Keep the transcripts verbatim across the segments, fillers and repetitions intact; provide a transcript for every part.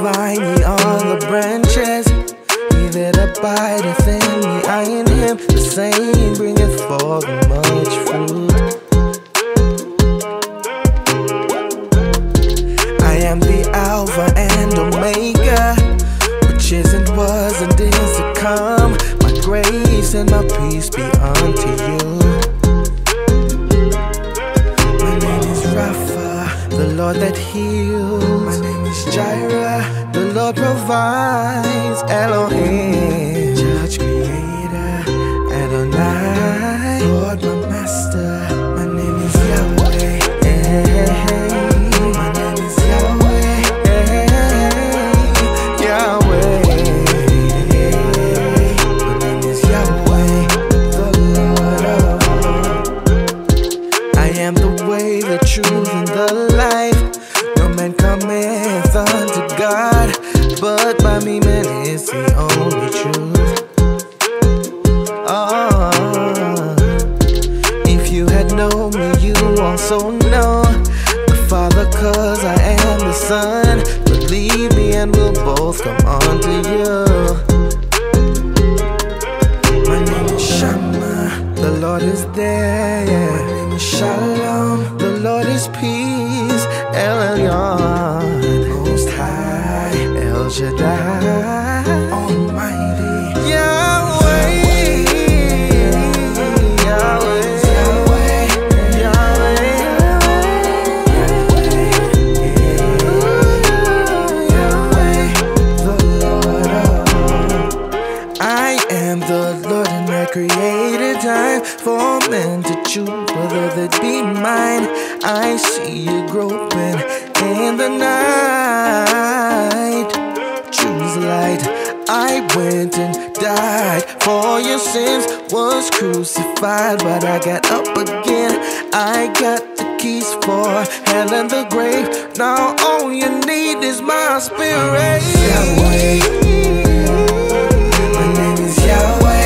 vine, ye are the branches. He that abideth in me, I in him, the same bringeth forth much fruit. I am the Alpha and Omega, which is and was and is to come. My grace and my peace be unto you. My name is Rapha, the Lord that heals. My name is Jireh, the Lord provides. Elohim, Judge Creator, Adonai, Lord my Master. My name is Yahweh. Hey, my name is Yahweh. Hey, Yahweh. My name is Yahweh, the Lord of. I am the way, the truth, and the life. No man cometh unto God, but by me man is the only truth. Oh, if you had known me, you also know the Father, cause I am the Son. Believe me and we'll both come unto you. My name is Shammah, the Lord is there, yeah. My name is Shalom, the Lord is peace. El Elyon, Most High, El Shaddai, Almighty. Yahweh, Yahweh, Yahweh, Yahweh, Yahweh, the Lord of. I am the Lord and I created time for men to choose whether they be mine. I see you groping in the night. Choose light. I went and died for your sins, was crucified, but I got up again. I got the keys for hell and the grave. Now all you need is my spirit. Yahweh. My name is Yahweh.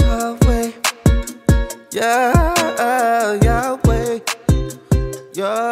Yeah, Yahweh, yeah.